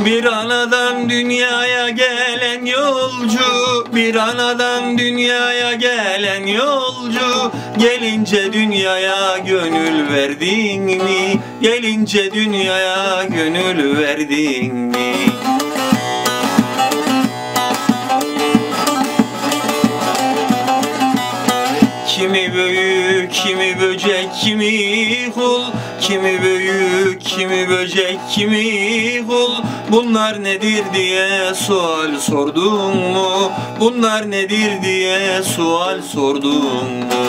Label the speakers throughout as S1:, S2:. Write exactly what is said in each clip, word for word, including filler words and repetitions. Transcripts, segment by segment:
S1: Bir anadan dünyaya gelen yolcu, bir anadan dünyaya gelen yolcu, gelince dünyaya gönül verdin mi? Gelince dünyaya gönül verdin mi? Kimi büyük, kimi böcek, kimi kul, kimi büyük, kimi böcek, kimi kul. Bunlar nedir diye sual sordun mu? Bunlar nedir diye sual sordun mu?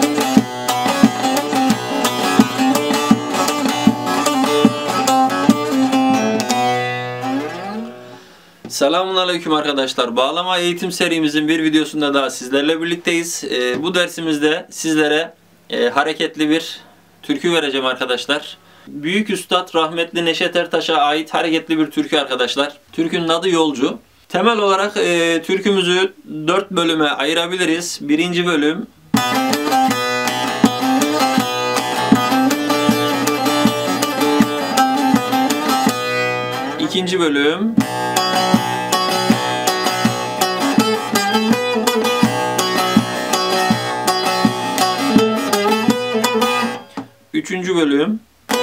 S1: Selamünaleyküm arkadaşlar. Bağlama eğitim serimizin bir videosunda daha sizlerle birlikteyiz. Ee, bu dersimizde sizlere e, hareketli bir türkü vereceğim arkadaşlar. Büyük Üstad rahmetli Neşet Ertaş'a ait hareketli bir türkü arkadaşlar. Türkünün adı Yolcu. Temel olarak e, türkümüzü dört bölüme ayırabiliriz. Birinci bölüm. İkinci bölüm. Üçüncü bölüm.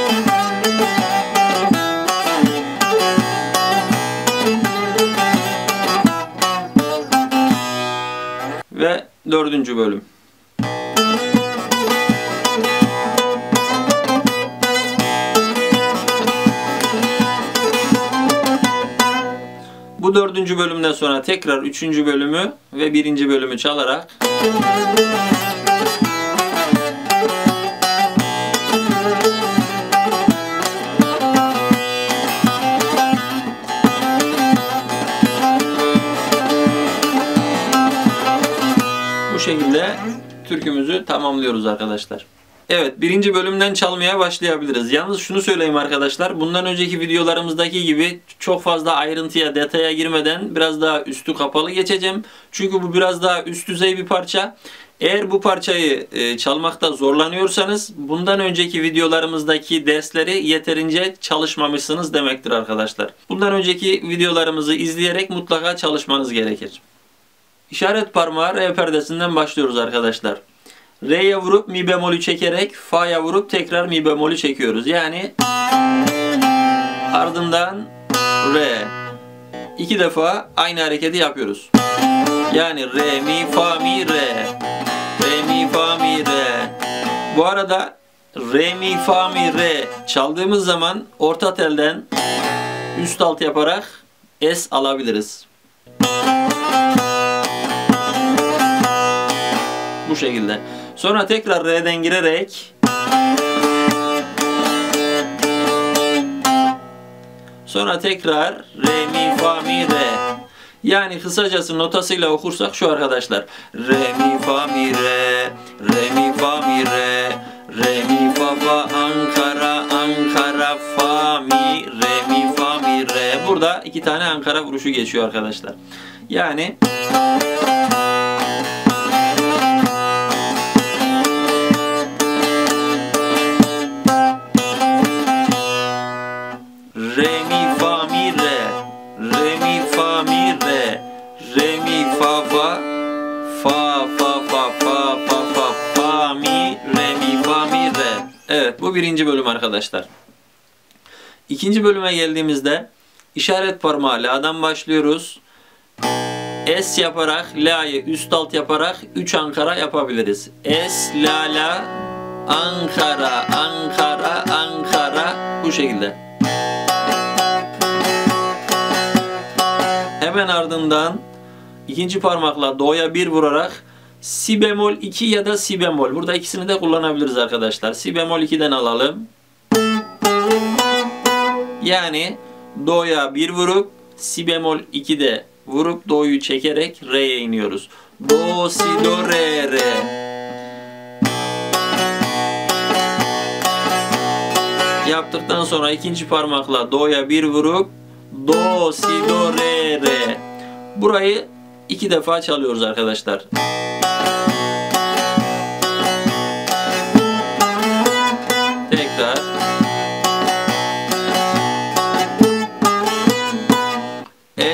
S1: Ve dördüncü bölüm. Bu dördüncü bölümden sonra tekrar üçüncü bölümü ve birinci bölümü çalarak bu şekilde türkümüzü tamamlıyoruz arkadaşlar. Evet, birinci bölümden çalmaya başlayabiliriz. Yalnız şunu söyleyeyim arkadaşlar. Bundan önceki videolarımızdaki gibi çok fazla ayrıntıya, detaya girmeden biraz daha üstü kapalı geçeceğim. Çünkü bu biraz daha üst düzey bir parça. Eğer bu parçayı e, çalmakta zorlanıyorsanız bundan önceki videolarımızdaki dersleri yeterince çalışmamışsınız demektir arkadaşlar. Bundan önceki videolarımızı izleyerek mutlaka çalışmanız gerekir. İşaret parmağı re perdesinden başlıyoruz arkadaşlar. Re'ye vurup mi bemolü çekerek fa'ya vurup tekrar mi bemolü çekiyoruz. Yani ardından re. İki defa aynı hareketi yapıyoruz. Yani re mi fa mi re. Re mi fa mi re. Bu arada re mi fa mi re çaldığımız zaman orta telden üst alt yaparak es alabiliriz. Bu şekilde. Sonra tekrar re'den girerek sonra tekrar re mi fa mi re. Yani kısacası notasıyla okursak şu arkadaşlar. Re mi fa mi re, re mi fa mi re, re mi fa fa Ankara, Ankara fa mi, re mi fa mi re. Burada iki tane Ankara vuruşu geçiyor arkadaşlar. Yani re mi fa mi re, re mi fa mi re, re mi fa fa, fa fa fa fa fa fa fa mi, re mi fa mi re. Evet, bu birinci bölüm arkadaşlar. İkinci bölüme geldiğimizde işaret parmağı la'dan başlıyoruz. Es yaparak la'yı üst alt yaparak üç Ankara yapabiliriz. Es la la Ankara, Ankara, Ankara, bu şekilde. Hemen ardından ikinci parmakla do'ya bir vurarak si bemol iki ya da si bemol. Burada ikisini de kullanabiliriz arkadaşlar. Si bemol iki'den alalım. Yani do'ya bir vurup si bemol iki'de vurup do'yu çekerek re'ye iniyoruz. Do, si, do, re, re. Yaptıktan sonra ikinci parmakla do'ya bir vurup do, si, do, re, re. Burayı iki defa çalıyoruz arkadaşlar. Tekrar.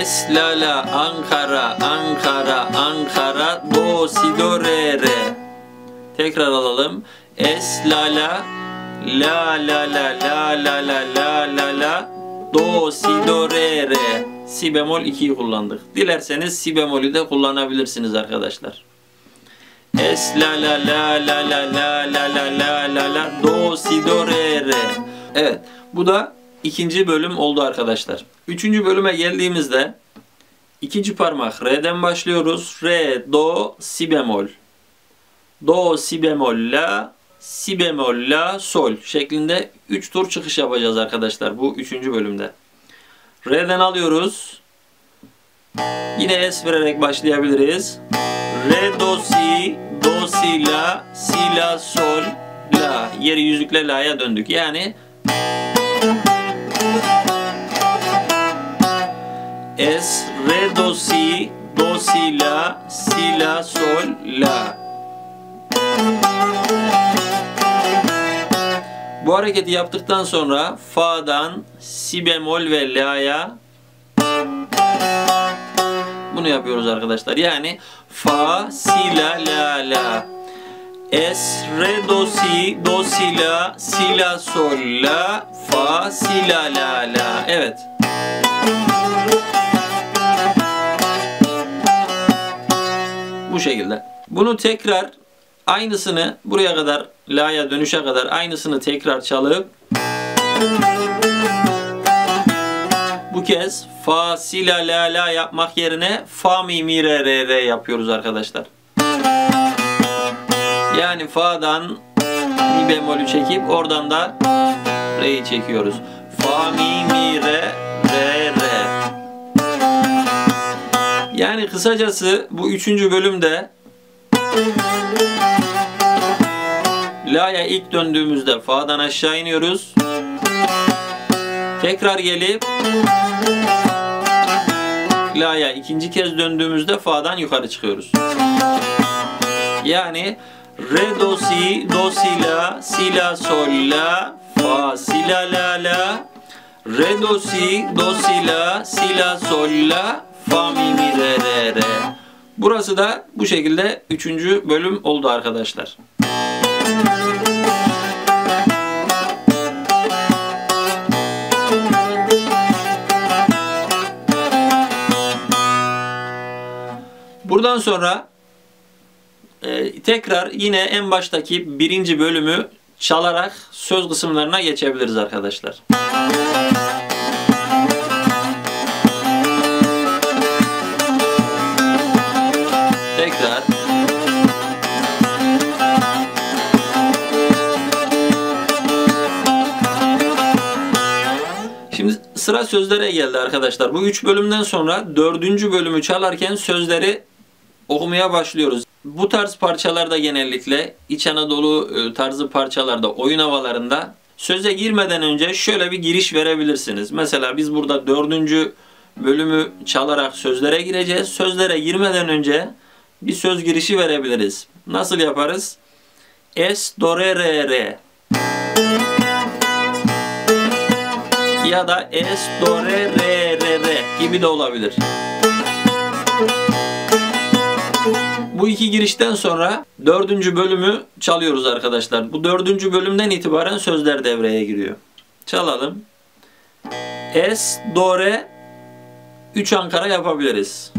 S1: Es, la, la, Ankara, Ankara, Ankara, do, si, do, re, re. Tekrar alalım. Es, la, la, la, la, la, la, la, la, la, la, la, do, si, do, re, re. Si bemol ikiyi kullandık. Dilerseniz si bemolü de kullanabilirsiniz arkadaşlar. Es, la, la, la, la, la, la, la, la, la, la, la, do, si, do, re, re. Evet, bu da ikinci bölüm oldu arkadaşlar. Üçüncü bölüme geldiğimizde ikinci parmak re'den başlıyoruz. Re, do, si bemol. Do, si bemol, la, si bemol, la, sol şeklinde üç tur çıkış yapacağız arkadaşlar bu üçüncü bölümde. Re'den alıyoruz. Yine es vererek başlayabiliriz. Re, do, si, do, si, la, si, la, sol, la. Yeri yüzükle la'ya döndük. Yani es, re, do, si, do, si, la, si, la, sol, la. Bu hareketi yaptıktan sonra fa'dan si bemol ve la'ya bunu yapıyoruz arkadaşlar. Yani fa, si, la, la, la. Es, re, do, si, do, si, la, si, la, sol, la, fa, si, la, la, la. Evet. Bu şekilde. Bunu tekrar aynısını buraya kadar, la'ya dönüşe kadar aynısını tekrar çalıp bu kez fa, si, la, la, la yapmak yerine fa, mi, mi, re, re, re yapıyoruz arkadaşlar. Yani fa'dan mi bemolü çekip oradan da re'yi çekiyoruz. Fa, mi, mi, re, re, re. Yani kısacası bu üçüncü bölümde la'ya ilk döndüğümüzde fa'dan aşağı iniyoruz. Tekrar gelip la'ya ikinci kez döndüğümüzde fa'dan yukarı çıkıyoruz. Yani re, do, si, do, si, la, si, la, sol, la, fa, si, la, la, la, re, do, si, do, si, la, si, la, sol, la, fa, mi, mi, re, re, re. Burası da bu şekilde üçüncü bölüm oldu arkadaşlar. Buradan sonra e, tekrar yine en baştaki birinci bölümü çalarak söz kısımlarına geçebiliriz arkadaşlar. Tekrar. Şimdi sıra sözlere geldi arkadaşlar. Bu üç bölümden sonra dördüncü bölümü çalarken sözleri okumaya başlıyoruz. Bu tarz parçalarda genellikle İç Anadolu tarzı parçalarda, oyun havalarında söze girmeden önce şöyle bir giriş verebilirsiniz. Mesela biz burada dördüncü bölümü çalarak sözlere gireceğiz. Sözlere girmeden önce bir söz girişi verebiliriz. Nasıl yaparız? Es, do, re, re, re. Ya da es, do, re, re, re, re gibi de olabilir. Bu iki girişten sonra dördüncü bölümü çalıyoruz arkadaşlar. Bu dördüncü bölümden itibaren sözler devreye giriyor. Çalalım. Es, do, re, üç Ankara yapabiliriz.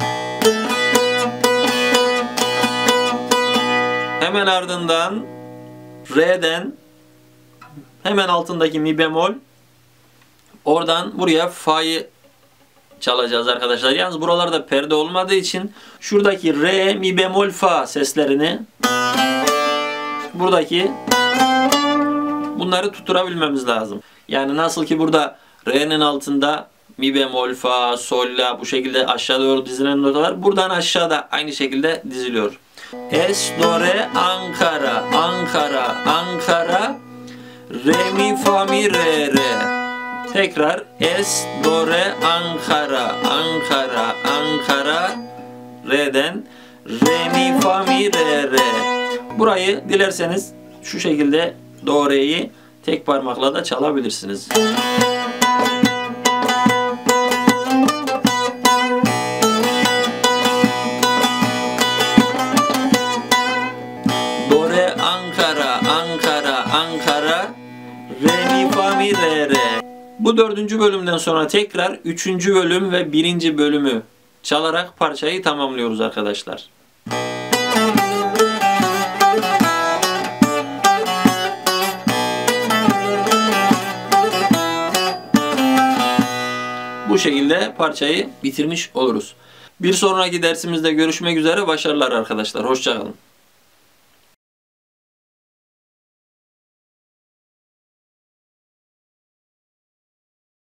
S1: Hemen ardından re'den hemen altındaki mi bemol, oradan buraya fa'yı çalacağız arkadaşlar. Yalnız buralarda perde olmadığı için şuradaki re, mi bemol, fa seslerini buradaki bunları tutturabilmemiz lazım. Yani nasıl ki burada re'nin altında mi bemol, fa, sol, la bu şekilde aşağı doğru dizilen notalar buradan aşağıda aynı şekilde diziliyor. Es, do, re, Ankara, Ankara, Ankara, re, mi, fa, mi, re, re. Tekrar es, do, re, Ankara, Ankara, Ankara, re'den re, mi, fa, mi, re, re. Burayı dilerseniz şu şekilde do, re'yi tek parmakla da çalabilirsiniz. mi, re, re. Bu dördüncü bölümden sonra tekrar üçüncü bölüm ve birinci bölümü çalarak parçayı tamamlıyoruz arkadaşlar. Bu şekilde parçayı bitirmiş oluruz. Bir sonraki dersimizde görüşmek üzere. Başarılar arkadaşlar. Hoşça kalın.